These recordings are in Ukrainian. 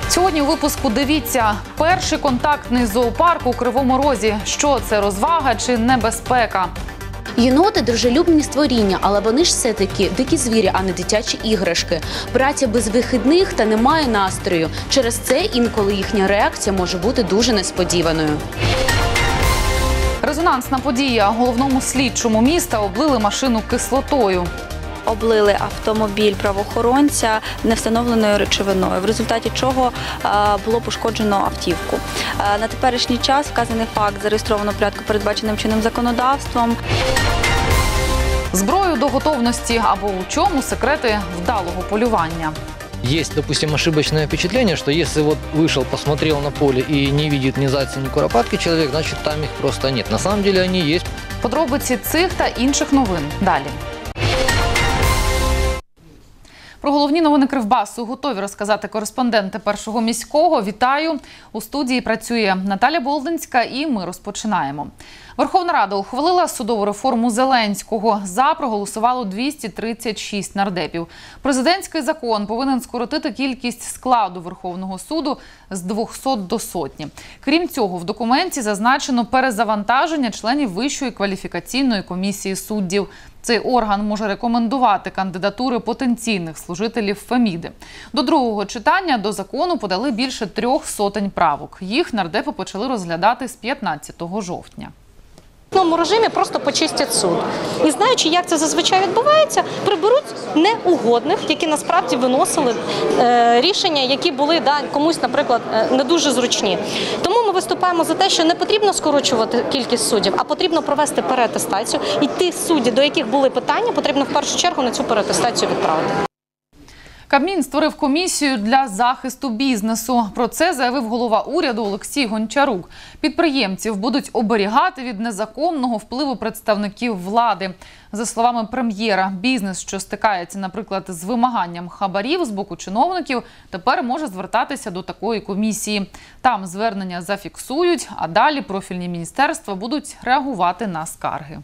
Сьогодні у випуску дивіться, перший контактний зоопарк у Кривому Розі. Що це, розвага чи небезпека? Єноти – дружелюбні створіння, але вони ж все-таки дикі звірі, а не дитячі іграшки. Праця без вихідних та немає настрою. Через це інколи їхня реакція може бути дуже несподіваною. Резонансна подія. Головному слідчому міста облили машину кислотою. Облили автомобіль правоохоронця невстановленою речовиною, в результаті чого було пошкоджено автівку. На теперішній час вказаний факт зареєстровано в порядку, передбаченим чинним законодавством. Зброю до готовності або у чому секрети вдалого полювання. Есть, допустим, ошибочное впечатление, что если вот вышел, посмотрел на поле и не видит ни зайца, ни куропатки человек, значит там их просто нет. На самом деле они есть. Подробиці цих та інших новин далі. Про головні новини Кривбасу готові розказати кореспонденти Першого міського. Вітаю! У студії працює Наталя Болдинська і ми розпочинаємо. Верховна Рада ухвалила судову реформу Зеленського. За проголосувало 236 нардепів. Президентський закон повинен скоротити кількість складу Верховного суду з 200 до сотні. Крім цього, в документі зазначено перезавантаження членів Вищої кваліфікаційної комісії суддів. Цей орган може рекомендувати кандидатури потенційних служителів Феміди. До другого читання до закону подали більше 300 правок. Їх нардепи почали розглядати з 15 жовтня. В такому режимі просто почистять суд. І знаючи, як це зазвичай відбувається, приберуть неугодних, які насправді виносили рішення, які були комусь, наприклад, не дуже зручні. Тому ми виступаємо за те, що не потрібно скорочувати кількість суддів, а потрібно провести переатестацію. І ті судді, до яких були питання, потрібно в першу чергу на цю переатестацію відправити. Кабмін створив комісію для захисту бізнесу. Про це заявив голова уряду Олексій Гончарук. Підприємців будуть оберігати від незаконного впливу представників влади. За словами прем'єра, бізнес, що стикається, наприклад, з вимаганням хабарів з боку чиновників, тепер може звертатися до такої комісії. Там звернення зафіксують, а далі профільні міністерства будуть реагувати на скарги.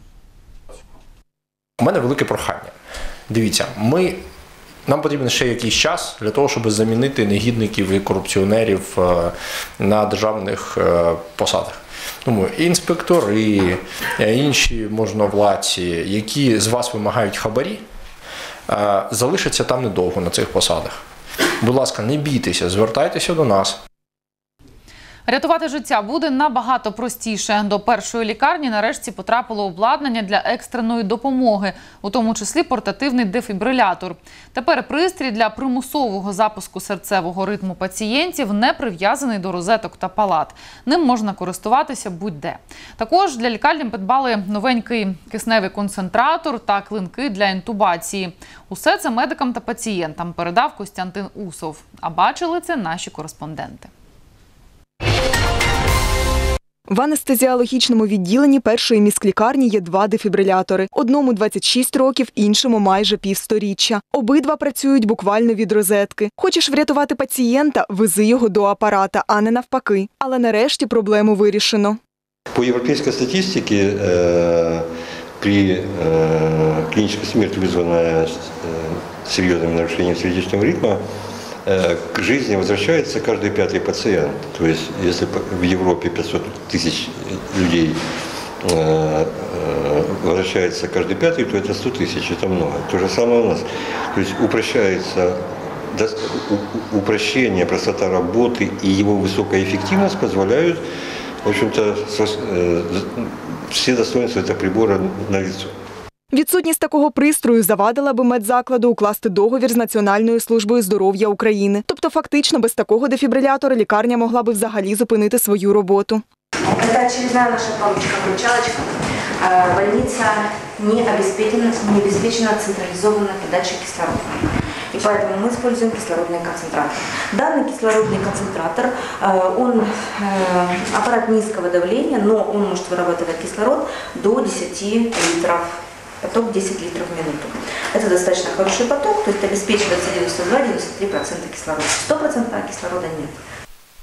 У мене велике прохання. Дивіться, нам потрібен ще якийсь час для того, щоб замінити негідників і корупціонерів на державних посадах. Тому інспектори, інші можновладці, які з вас вимагають хабарі, залишаться там недовго на цих посадах. Будь ласка, не бійтеся, звертайтеся до нас. Рятувати життя буде набагато простіше. До першої лікарні нарешті потрапило обладнання для екстреної допомоги, у тому числі портативний дефібрилятор. Тепер пристрій для примусового запуску серцевого ритму пацієнтів не прив'язаний до розеток та палат. Ним можна користуватися будь-де. Також для лікарні придбали новенький кисневий концентратор та клинки для інтубації. Усе це медикам та пацієнтам передав Костянтин Усов. А бачили це наші кореспонденти. В анестезіологічному відділенні першої міськлікарні є 2 дефібрилятори. Одному 26 років, іншому майже півсторіччя. Обидва працюють буквально від розетки. Хочеш врятувати пацієнта – вези його до апарата, а не навпаки. Але нарешті проблему вирішено. По європейській статистиці, при клінічній смерті, вызванной серйозним нарушенням сердечного ритму, к жизни возвращается каждый 5-й пациент. То есть, если в Европе 500 тысяч людей возвращается каждый 5-й, то это 100 тысяч, это много. То же самое у нас. То есть упрощается упрощение, простота работы и его высокая эффективность позволяют, в общем-то, все достоинства этого прибора налицо. Відсутність такого пристрою завадила би медзакладу укласти договір з Національною службою здоров'я України. Тобто фактично без такого дефібрилятора лікарня могла би взагалі зупинити свою роботу. Це очередна наша палочка-выручалочка. Больница не обеспечена централизованной подачей кислорода. И поэтому мы используем кислородный концентратор. Данный кислородный концентратор, он аппарат низкого давления, но он может вырабатывать кислород до 10 литров. Поток 10 литров в минуту. Это достаточно хороший поток, то есть обеспечивается 92-93% кислорода. 100% кислорода нет.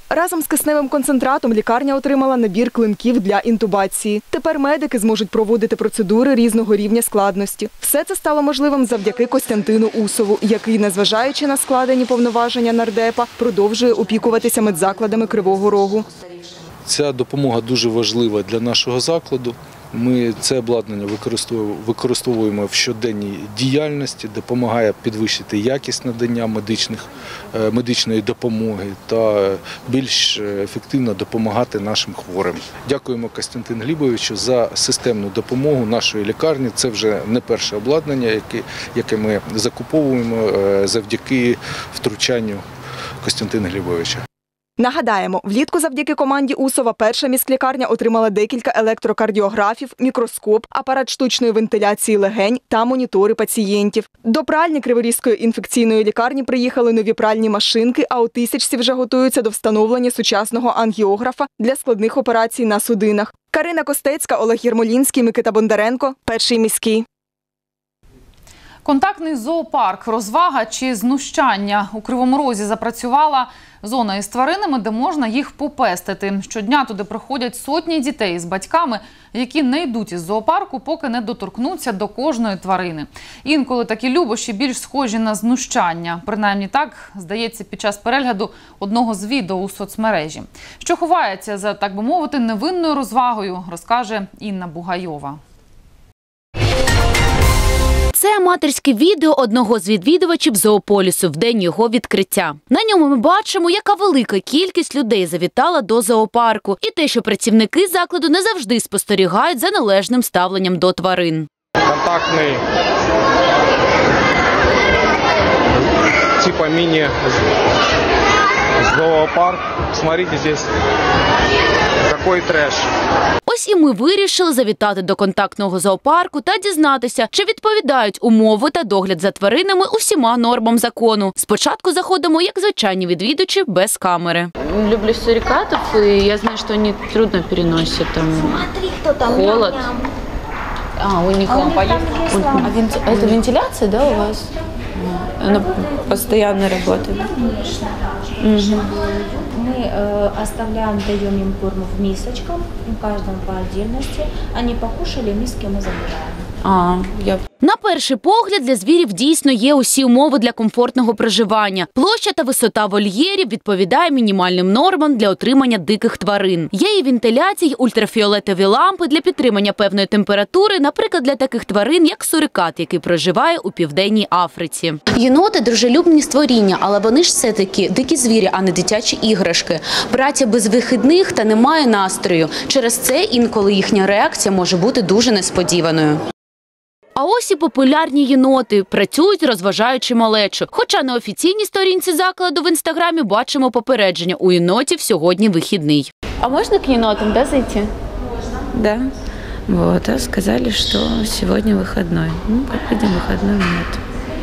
Разом з кисневим концентратом лікарня отримала набір клинків для інтубації. Тепер медики зможуть проводити процедури різного рівня складності. Все це стало можливим завдяки Костянтину Усову, який, незважаючи на складені повноваження нардепа, продовжує опікуватися медзакладами Кривого Рогу. Ця допомога дуже важлива для нашого закладу. Ми це обладнання використовуємо в щоденній діяльності, допомагає підвищити якість надання медичної допомоги та більш ефективно допомагати нашим хворим. Дякуємо Костянтину Глібовичу за системну допомогу нашої лікарні. Це вже не перше обладнання, яке ми закуповуємо завдяки втручанню Костянтина Глібовича. Нагадаємо, влітку завдяки команді Усова перша міськлікарня отримала декілька електрокардіографів, мікроскоп, апарат штучної вентиляції легень та монітори пацієнтів. До пральні Криворізької інфекційної лікарні приїхали нові пральні машинки, а у Тисячці вже готуються до встановлення сучасного ангіографа для складних операцій на судинах. Карина Костецька, Олег Єрмолінський, Микита Бондаренко, Перший міський. Контактний зоопарк, розвага чи знущання. У Кривому Розі запрацювала зона із тваринами, де можна їх попестити. Щодня туди приходять сотні дітей з батьками, які не йдуть із зоопарку, поки не доторкнуться до кожної тварини. Інколи такі любощі більш схожі на знущання. Принаймні так, здається, під час перегляду одного з відео у соцмережі. Що ховається за, так би мовити, невинною розвагою, розкаже Інна Бугайова. Це аматорське відео одного з відвідувачів зоополісу в день його відкриття. На ньому ми бачимо, яка велика кількість людей завітала до зоопарку. І те, що працівники закладу не завжди спостерігають за належним ставленням до тварин. Контактний, типа мини-зоопарк. Смотрите, здесь какой трэш. Ось і ми вирішили завітати до контактного зоопарку та дізнатися, чи відповідають умови та догляд за тваринами усіма нормам закону. Спочатку заходимо як звичайні відвідувачі без камери. Люблю сурикатов, и я знаю, что они трудно переносят холод. А, у них лампа есть? Это вентиляция, да, у вас? Она постоянно работает? Конечно. Мы оставляем, даем им корм в мисочках, каждому по отдельности. Они покушали, миски мы забираем. На перший погляд, для звірів дійсно є усі умови для комфортного проживання. Площа та висота вольєрів відповідає мінімальним нормам для отримання диких тварин. Є і вентиляція, й ультрафіолетові лампи для підтримання певної температури, наприклад, для таких тварин, як сурикат, який проживає у Південній Африці. Єноти – дружелюбні створіння, але вони ж все-таки дикі звірі, а не дитячі іграшки. Праця без вихідних та немає настрою. Через це інколи їхня реакція може бути дуже несподіваною. А ось і популярні єноти. Працюють, розважаючи малечу. Хоча на офіційній сторінці закладу в Інстаграмі бачимо попередження. У єнотів сьогодні вихідний. А можно к енотам, да, зайти? Да. Вот, а сказали, что сегодня выходной. Ну, походим, выходной нет.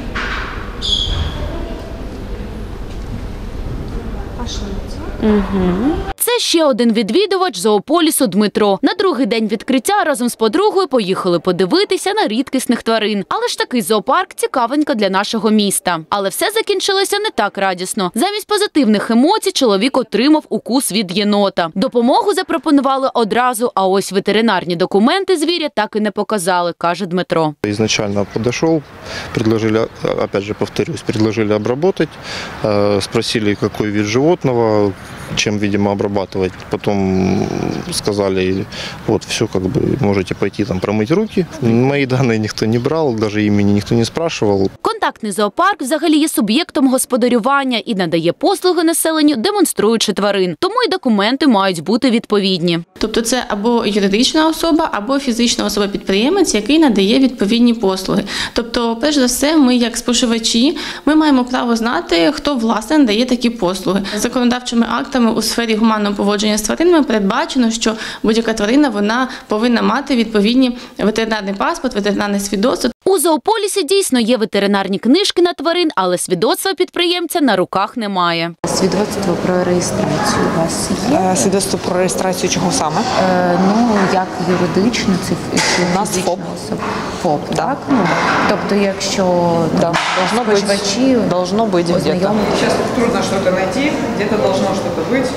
Це ще один відвідувач зоополісу Дмитро. На другий день відкриття разом з подругою поїхали подивитися на рідкісних тварин. Але ж такий зоопарк цікавенько для нашого міста. Але все закінчилося не так радісно. Замість позитивних емоцій чоловік отримав укус від єнота. Допомогу запропонували одразу, а ось ветеринарні документи звіря так і не показали, каже Дмитро. Изначально подошел, предложили, опять же повторюсь, предложили обработать, спросили, какой вид животного, чем, видимо, обрабатывать. Потом сказали, вот, все, как бы, можете пойти там промыть руки. Мои данные никто не брал, даже имени никто не спрашивал. Контактний зоопарк взагалі є суб'єктом господарювання і надає послуги населенню, демонструючи тварин. Тому і документи мають бути відповідні. Тобто це або юридична особа, або фізична особа-підприємець, який надає відповідні послуги. Тобто, перш за все, ми як споживачі, ми маємо право знати, хто власне надає такі послуги. Законодавчими актами у сфері гуманного поводження з тваринами передбачено, що будь-яка тварина вона повинна мати відповідні ветеринарний паспорт, ветеринарне свідоцтво. У зоополісі дійсно є ветеринарні книжки на тварин, але свідоцтва підприємця на руках немає. свідоцтво про реєстрацію у вас є? Свідоцтво про реєстрацію чого саме? Ну, як юридично, це у нас ФОП. ФОП, так? Ну, тобто, якщо споживачі должно бути где-то. Сейчас трудно что-то найти, где-то должно что-то быть.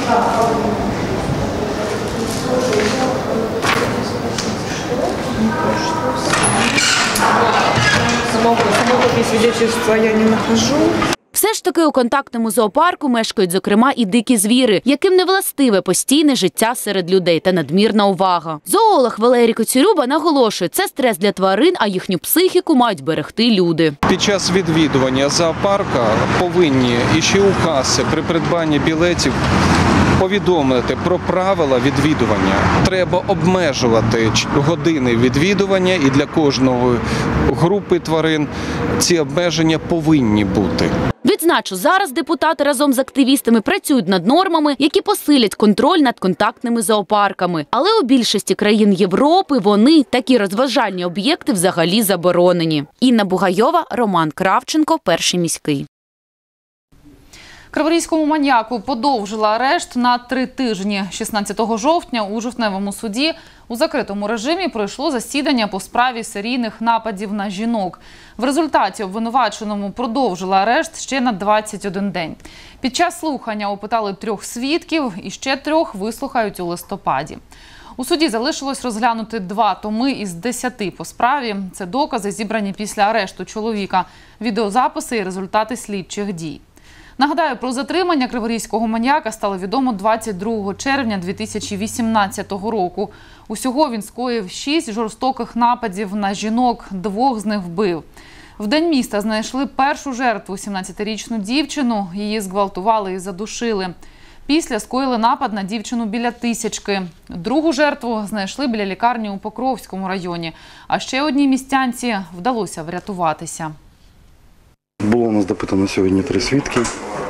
Самого копии свидетельства я не нахожу. Все ж таки у контактному зоопарку мешкають, зокрема, і дикі звіри, яким не властиве постійне життя серед людей та надмірна увага. Зоолог Валерій Коцюрюба наголошує, це стрес для тварин, а їхню психіку мають берегти люди. Під час відвідування зоопарка повинні і ще у каси при придбанні білетів повідомити про правила відвідування. Треба обмежувати години відвідування, і для кожної групи тварин ці обмеження повинні бути. Відзначу, зараз депутати разом з активістами працюють над нормами, які посилять контроль над контактними зоопарками. Але у більшості країн Європи вони, такі розважальні об'єкти, взагалі заборонені. Інна Бугайова, Роман Кравченко, Перший міський. Криворізькому маніяку подовжила арешт на 3 тижні. 16 жовтня у Жовтневому суді у закритому режимі пройшло засідання по справі серійних нападів на жінок. В результаті обвинуваченому продовжила арешт ще на 21 день. Під час слухання опитали 3 свідків і ще 3 вислухають у листопаді. У суді залишилось розглянути 2 томи із 10 по справі. Це докази, зібрані після арешту чоловіка, відеозаписи і результати слідчих дій. Нагадаю, про затримання криворізького маніяка стало відомо 22 червня 2018 року. Усього він скоїв 6 жорстоких нападів на жінок, 2 з них вбив. В день міста знайшли першу жертву – 17-річну дівчину. Її зґвалтували і задушили. Після скоїли напад на дівчину біля Тисячки. Другу жертву знайшли біля лікарні у Покровському районі. А ще одній містянці вдалося врятуватися. Було у нас допитано сьогодні 3 свідки.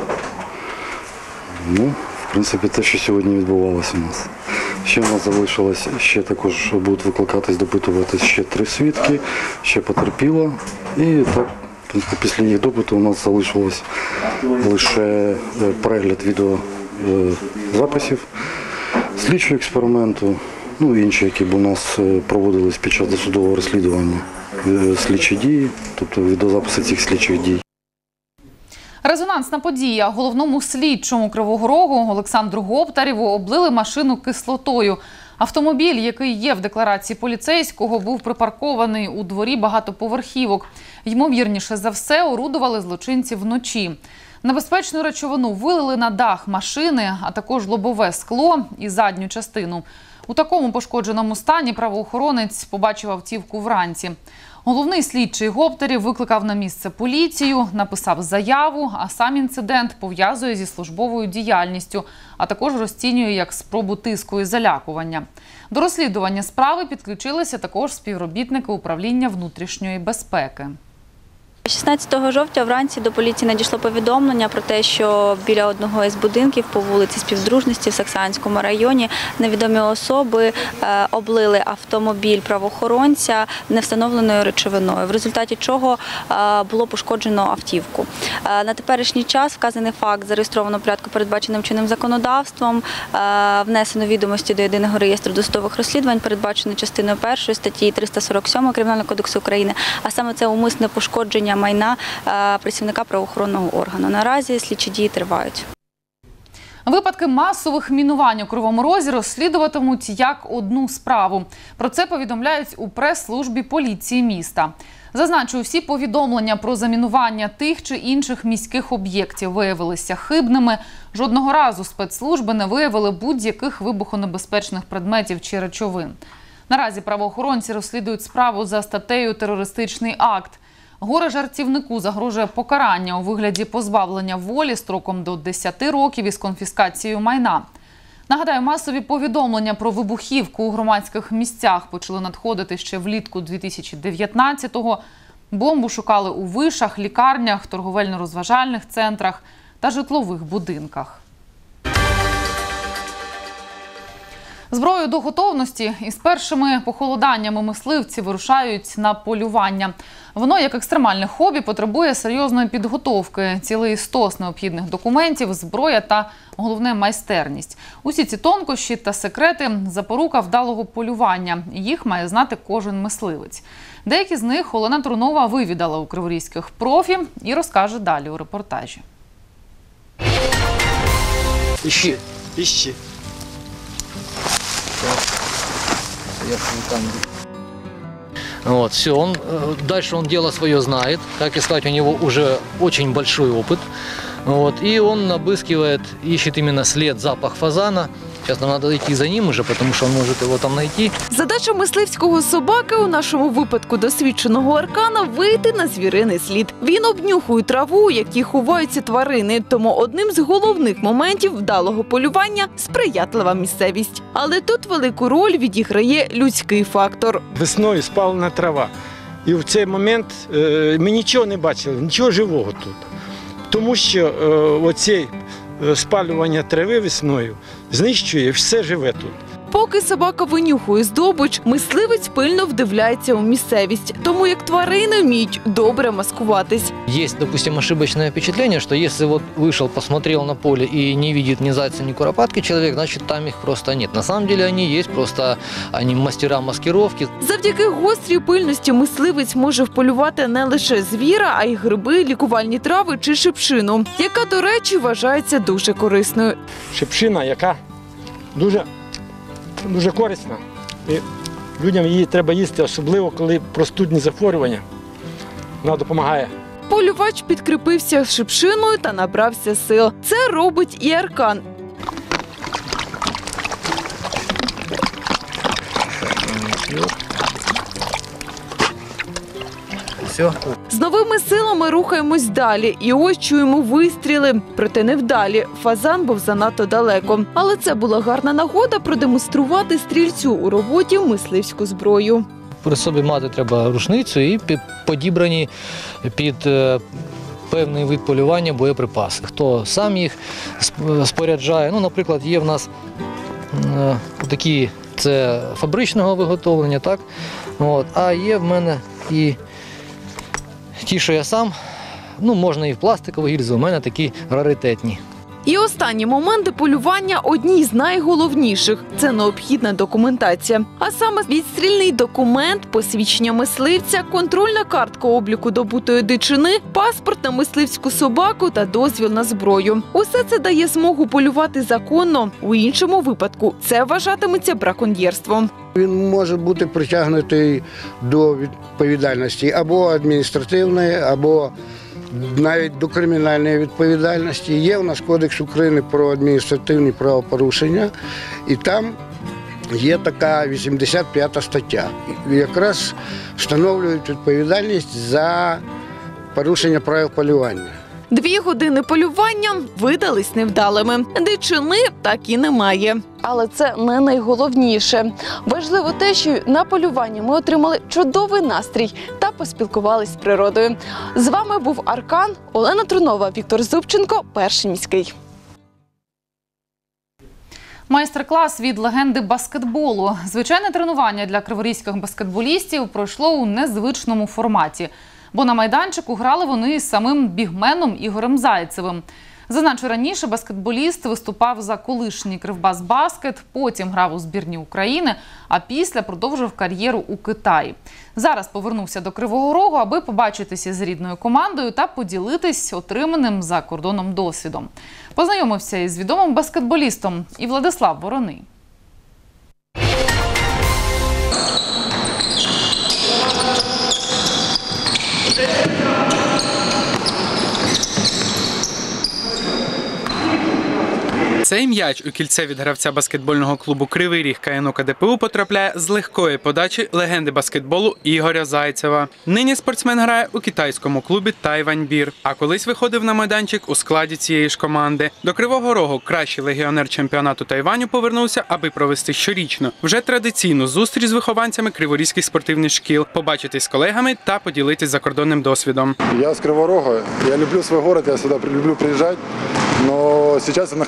Ну, в принципі, те, що сьогодні відбувалося у нас. Ще у нас залишилось, ще також будуть викликатись, допитуватись ще 3 свідки, ще потерпіла. І так, в принципі, після їх допиту у нас залишилось лише перегляд відеозаписів, слідчого експерименту, ну і інші, які б у нас проводились під час досудового розслідування. Слідчі дії, тобто відеозаписи цих слідчих дій. Резонансна подія. Головному слідчому Кривого Рогу Олександру Гоптарєву облили машину кислотою. Автомобіль, який є в декларації поліцейського, був припаркований у дворі багатоповерхівок. Ймовірніше за все, орудували злочинці вночі. Небезпечну речовину вилили на дах машини, а також лобове скло і задню частину. У такому пошкодженому стані правоохоронець побачив автівку вранці. Головний слідчий Гоптарєв викликав на місце поліцію, написав заяву, а сам інцидент пов'язує зі службовою діяльністю, а також розцінює як спробу тиску і залякування. До розслідування справи підключилися також співробітники управління внутрішньої безпеки. 16 жовтня вранці до поліції надійшло повідомлення про те, що біля одного із будинків по вулиці Співдружності в Саксанському районі невідомі особи облили автомобіль правоохоронця невстановленою речовиною, в результаті чого було пошкоджено автівку. На теперішній час вказаний факт зареєстровано в порядку, передбаченим чинним законодавством, внесено відомості до Єдиного реєстру досудових розслідувань, передбачено частиною 1 статті 347 Кримінального кодексу України, а саме це умисне пошкодження майна працівника правоохоронного органу. Наразі слідчі дії тривають. Випадки масових мінувань у Кривому Розі розслідуватимуть як одну справу. Про це повідомляють у прес-службі поліції міста. Зазначу, всі повідомлення про замінування тих чи інших міських об'єктів виявилися хибними. Жодного разу спецслужби не виявили будь-яких вибухонебезпечних предметів чи речовин. Наразі правоохоронці розслідують справу за статтею «Терористичний акт». Горе-жартівнику загрожує покарання у вигляді позбавлення волі строком до 10 років із конфіскацією майна. Нагадаю, масові повідомлення про вибухівку у громадських місцях почали надходити ще влітку 2019-го. Бомбу шукали у вишах, лікарнях, торговельно-розважальних центрах та житлових будинках. Зброю до готовності і з першими похолоданнями мисливці вирушають на полювання. Воно, як екстремальне хобі, потребує серйозної підготовки, цілий стос необхідних документів, зброя та, головне, майстерність. Усі ці тонкощі та секрети – запорука вдалого полювання. Їх має знати кожен мисливець. Деякі з них Олена Трунова вивідала у криворізьких профі і розкаже далі у репортажі. Ищи. Вот, все, дальше он дело свое знает, как искать, у него уже очень большой опыт. Вот, и он обыскивает, ищет именно след, запах фазана. Сейчас нам надо йти за ним уже, потому что он может его там найти. Задача мисливського собаки, у нашому випадку досвідченого Аркана, вийти на звіриний слід. Він обнюхує траву, у якій ховаються тварини, тому одним з головних моментів вдалого полювання – сприятлива місцевість. Але тут велику роль відіграє людський фактор. Весною спалена трава. І в цей момент ми нічого не бачили, нічого живого тут. Тому що оцей спалювання трави весною знищує все живе тут. Поки собака винюхує здобич, мисливець пильно вдивляється у місцевість, тому як тварини вміють добре маскуватись. Есть, допустим, ошибочное впечатление, что если вот вышел, посмотрел на поле и не видит ни зайца, ни куропатки человек, значит там их просто нет. На самом деле они есть, просто они мастера маскировки. Завдяки гострій пильності мисливець може вполювати не лише звіра, а й гриби, лікувальні трави чи шипшину, яка, до речі, вважається дуже корисною. Шипшина, яка дуже корисна. І людям її треба їсти, особливо коли простудні захворювання. Вона допомагає. Полювач підкріпився шипшиною та набрався сил. Це робить і Аркан. Все. З новими силами рухаємось далі. І ось чуємо вистріли. Проте невдалі. Фазан був занадто далеко. Але це була гарна нагода продемонструвати стрільцю у роботі мисливську зброю. При собі мати треба рушницю і подібрані під певний вид полювання боєприпаси. Хто сам їх споряджає. Ну, наприклад, є в нас такі, це фабричного виготовлення, так? От. А є в мене і ті, що я сам, ну, можна і в пластикову гільзу, у мене такі раритетні. І останні моменти полювання – одні з найголовніших. Це необхідна документація. А саме відстрільний документ, посвідчення мисливця, контрольна картка обліку добутої дичини, паспорт на мисливську собаку та дозвіл на зброю. Усе це дає змогу полювати законно. У іншому випадку це вважатиметься браконьєрством. Він може бути притягнутий до відповідальності або адміністративної, або навіть до кримінальної відповідальності. Є у нас Кодекс України про адміністративні правопорушення, і там є така 85 стаття. Якраз встановлюють відповідальність за порушення правил полювання. 2 години полювання видались невдалими. Дичини так і немає. Але це не найголовніше. Важливо те, що на полюванні ми отримали чудовий настрій та поспілкувалися з природою. З вами був Аркан, Олена Трунова, Віктор Зубченко, Перший міський. Майстер-клас від легенди баскетболу. Звичайне тренування для криворізьких баскетболістів пройшло у незвичному форматі. Бо на майданчику грали вони із самим бігменом Ігорем Зайцевим. Зазначу, раніше баскетболіст виступав за колишній Кривбасбаскет, потім грав у збірні України, а після продовжив кар'єру у Китаї. Зараз повернувся до Кривого Рогу, аби побачитися з рідною командою та поділитись отриманим за кордоном досвідом. Познайомився із відомим баскетболістом і Владислав Вороний. Цей м'яч у кільце від гравця баскетбольного клубу «Кривий Ріг» КНУ КДПУ потрапляє з легкої подачі легенди баскетболу Ігоря Зайцева. Нині спортсмен грає у китайському клубі «Тайваньбір», а колись виходив на майданчик у складі цієї ж команди. До Кривого Рогу кращий легіонер чемпіонату Тайваню повернувся, аби провести щорічну, вже традиційну зустріч з вихованцями криворізьких спортивних шкіл, побачитись з колегами та поділитись закордонним досвідом. Я з Кривого Рога, я люблю свій город, я сюди люблю приїжджати, але зараз я знаходжусь в команді.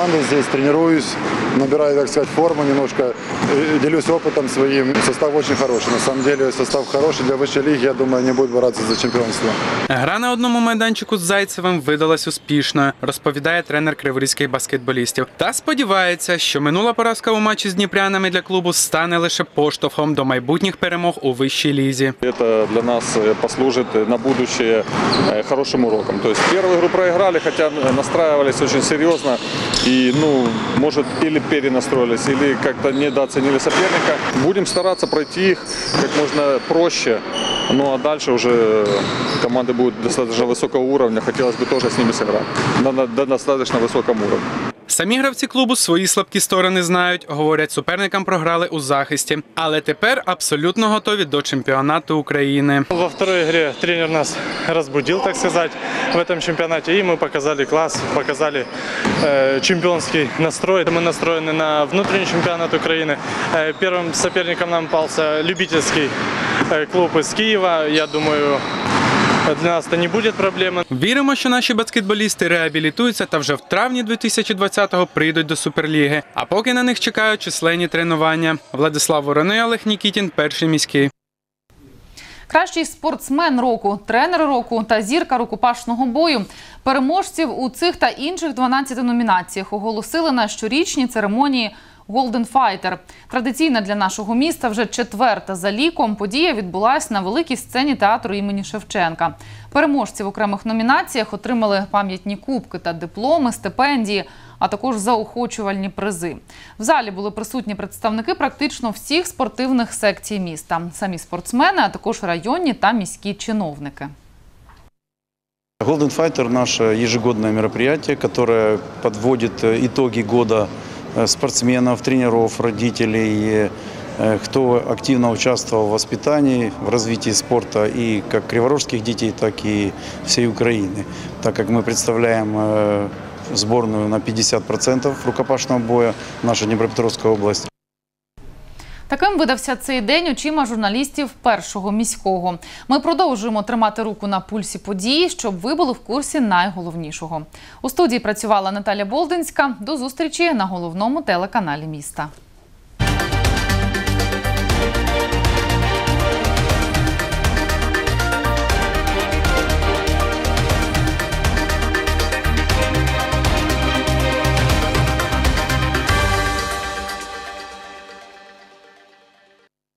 командой здесь, тренируюсь, набираю, так сказать, форму немножко, делюсь опытом своим. Состав очень хороший. На самом деле состав хороший для высшей лиги, я думаю, не будет бороться за чемпионство. Гра на одному майданчику з Зайцевим видалась успішною, розповідає тренер криворізьких баскетболістів. Та сподівається, що минула поразка у матчі з дніпрянами для клубу стане лише поштовхом до майбутніх перемог у вищій лізі. Это для нас послужит на будущее хорошим уроком. То есть первую игру проиграли, хотя настраивались очень серьезно и, может, или перенастроились, или как-то недооценили соперника. Будем стараться пройти их как можно проще, а дальше уже команды будут достаточно высокого уровня. Хотелось бы тоже с ними сыграть на достаточно высоком уровне. Самі гравці клубу свої слабкі сторони знають, говорять, суперникам програли у захисті. Але тепер абсолютно готові до чемпіонату України. Во второй игре тренер нас разбудил, так сказать, в этом чемпионате. И мы показали класс, показали чемпионский настрой. Мы настроены на внутренний чемпионат Украины. Первым соперником нам попался любительский клуб из Киева. Я думаю, для нас це не буде проблеми. Віримо, що наші баскетболісти реабілітуються та вже в травні 2020-го прийдуть до Суперліги. А поки на них чекають численні тренування. Владислав Вороний, Олег Нікітін, Перший міський. Кращий спортсмен року, тренер року та зірка рукопашного бою. Переможців у цих та інших 12 номінаціях оголосили на щорічній церемонії Golden Fighter. Традиційна для нашого міста вже 4-та за ліком подія відбулась на великій сцені театру імені Шевченка. Переможці в окремих номінаціях отримали пам'ятні кубки та дипломи, стипендії, а також заохочувальні призи. В залі були присутні представники практично всіх спортивних секцій міста. Самі спортсмени, а також районні та міські чиновники. Golden Fighter – наше ежегодное мероприятие, которое подводит итоги года спортсменов, тренеров, родителей, кто активно участвовал в воспитании, в развитии спорта и как криворожских детей, так и всей Украины. Так как мы представляем сборную на 50% рукопашного боя, наша Дніпропетровська область. Таким видався цей день очима журналістів Першого міського. Ми продовжуємо тримати руку на пульсі події, щоб ви були в курсі найголовнішого. У студії працювала Наталя Болдинська. До зустрічі на головному телеканалі міста.